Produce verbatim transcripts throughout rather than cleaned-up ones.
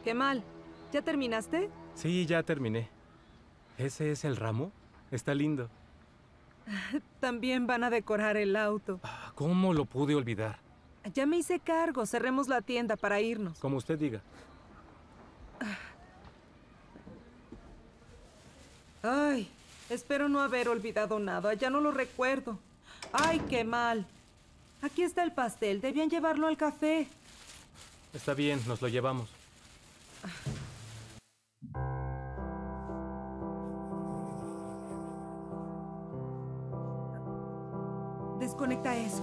Qué mal. ¿Ya terminaste? Sí, ya terminé. ¿Ese es el ramo? Está lindo. También van a decorar el auto. Ah, ¿cómo lo pude olvidar? Ya me hice cargo. Cerremos la tienda para irnos. Como usted diga. Ay, espero no haber olvidado nada. Ya no lo recuerdo. Ay, qué mal. Aquí está el pastel. Debían llevarlo al café. Está bien, nos lo llevamos. Desconecta eso.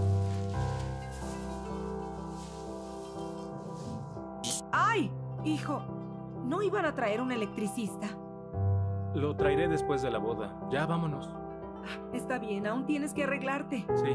¡Ay! Hijo, ¿no iban a traer un electricista? Lo traeré después de la boda. Ya, vámonos. Está bien, aún tienes que arreglarte. Sí.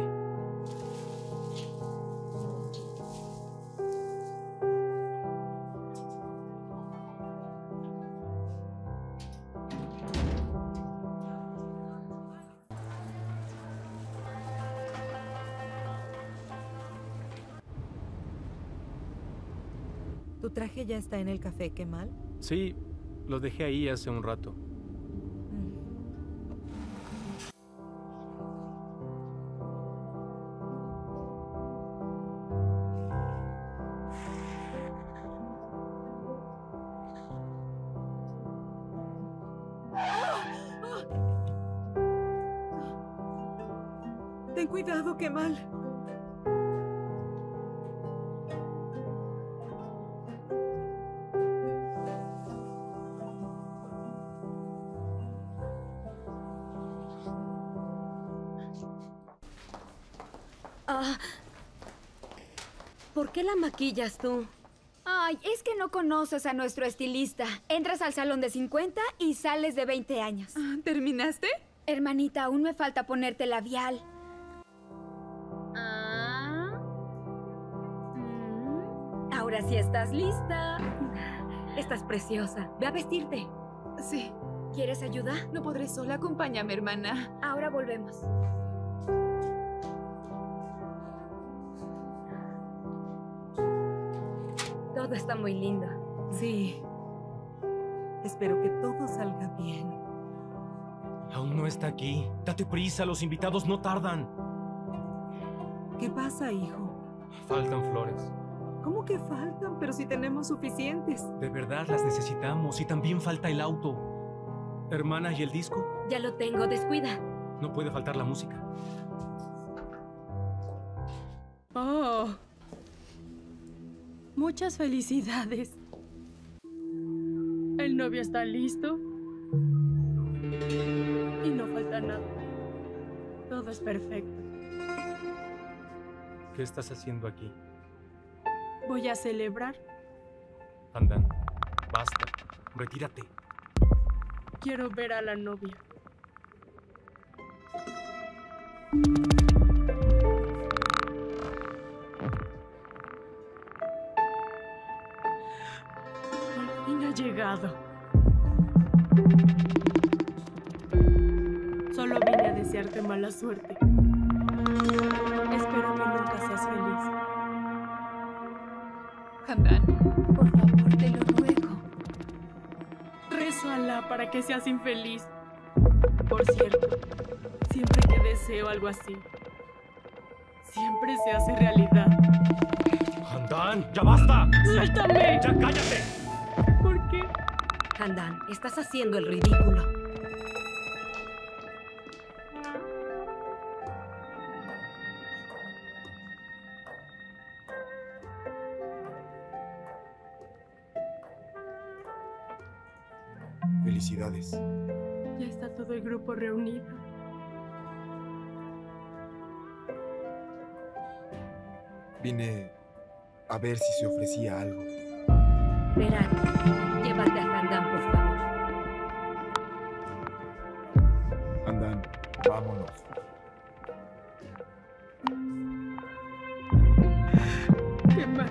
¿Tu traje ya está en el café? ¿Qué mal? Sí, lo dejé ahí hace un rato. Ten cuidado, qué mal. Ah, ¿por qué la maquillas tú? Ay, es que no conoces a nuestro estilista. Entras al salón de cincuenta y sales de veinte años. ¿Terminaste? Hermanita, aún me falta ponerte labial. Ah. Mm. Ahora sí estás lista. Estás preciosa. Ve a vestirte. Sí. ¿Quieres ayuda? No podré sola. Acompáñame, hermana. Ahora volvemos. Todo está muy lindo. Sí. Espero que todo salga bien. Aún no está aquí. Date prisa, los invitados no tardan. ¿Qué pasa, hijo? Faltan flores. ¿Cómo que faltan? Pero si tenemos suficientes. De verdad las necesitamos y también falta el auto. Hermana, ¿y el disco? Ya lo tengo, descuida. No puede faltar la música. Oh. Muchas felicidades. El novio está listo. Y no falta nada. Todo es perfecto. ¿Qué estás haciendo aquí? Voy a celebrar. Handan, basta. Retírate. Quiero ver a la novia. Por fin ha llegado. Solo vine a desearte mala suerte. Espero que nunca seas feliz. Handan, por favor, te lo ruego. Rezo a Alá para que seas infeliz. Por cierto, siempre que deseo algo así, siempre se hace realidad. ¡Handan! ¡Ya basta! ¡Suéltame! ¡Ya cállate! ¿Por qué? Handan, estás haciendo el ridículo. Felicidades. Ya está todo el grupo reunido. Vine a ver si se ofrecía algo. Verán, llévate a Handan, por favor. Handan, vámonos. Qué mal.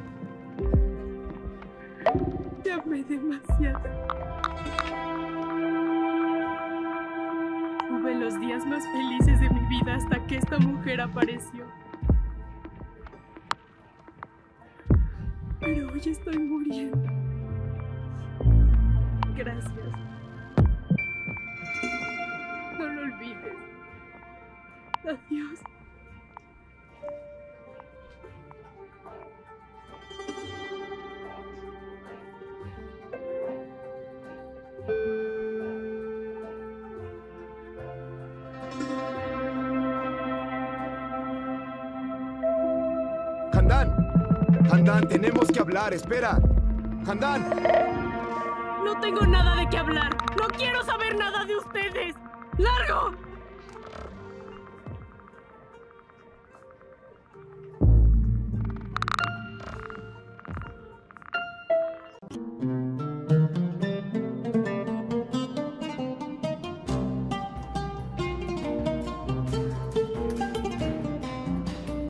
Te amé demasiado. Tuve los días más felices de mi vida hasta que esta mujer apareció. Pero hoy estoy muriendo. Gracias. No lo olvides. Adiós. Handan, Handan, tenemos que hablar, espera. Handan. No tengo nada de qué hablar. No quiero saber nada de ustedes. ¡Largo!